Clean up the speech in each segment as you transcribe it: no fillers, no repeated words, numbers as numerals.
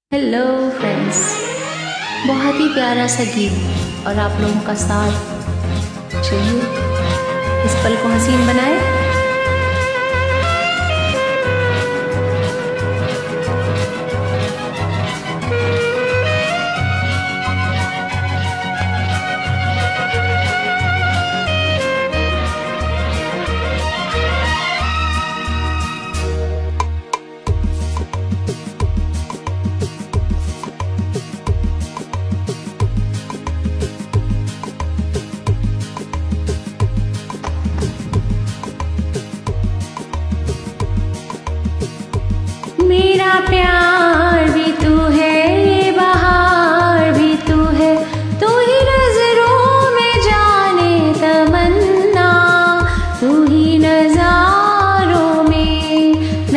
Hello friends, बहुत ही प्यारा सा गीत और आप लोगों का साथ। चलिए इस पल को हसीन बनाए। मेरा प्यार भी तू है, ये बहार भी तू है, तू ही नजरों में जाने तमन्ना, तू ही नजारों में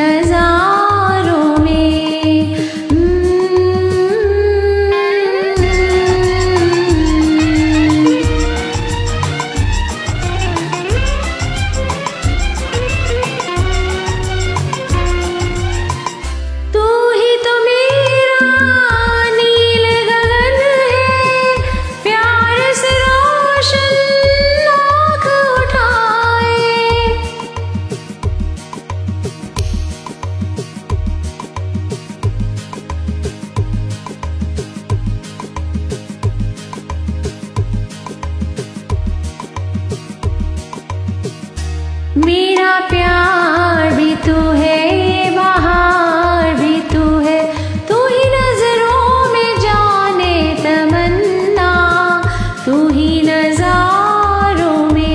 मेरा प्यार भी तू है, ये बहार भी तू है, तू ही नजरों में जाने तमन्ना, तू ही नजारों में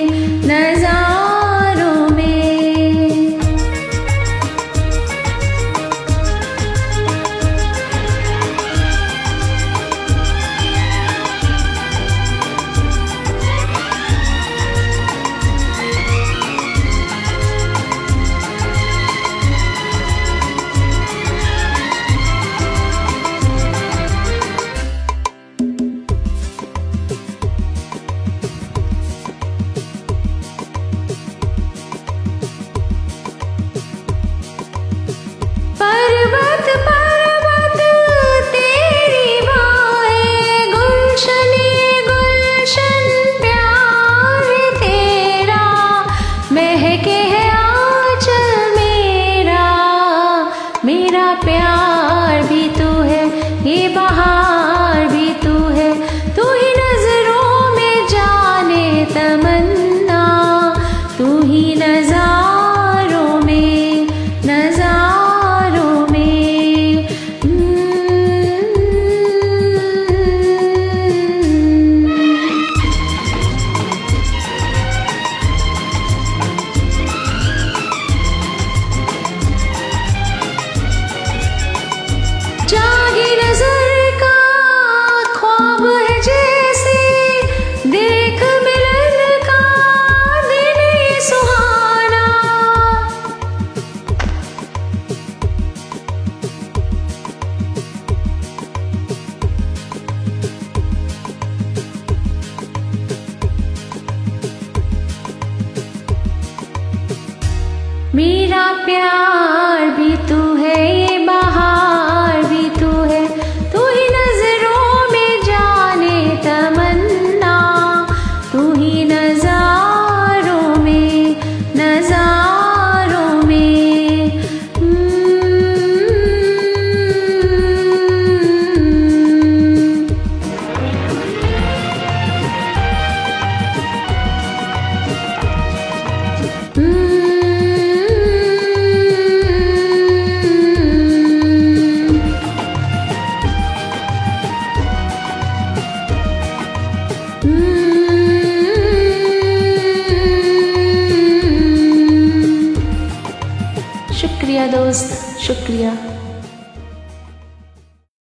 पर्वत पर्वत तेरी बाहें, गुलशन ये गुलशन प्यार तेरा, महके है आंचल मेरा। मेरा प्यार भी तू है, ये बहार भी तू है, तू ही नजरों में जाने तमन्ना, तू ही नजारों में जागी नजर का ख्वाब है जैसे, देख मिलन का दिन ये सुहाना। मेरा प्यार भी तू है, ये बहार भी तू है, तू ही नजरों में जाने तमन्ना, तू ही नजारों में शुक्रिया दोस्त, शुक्रिया।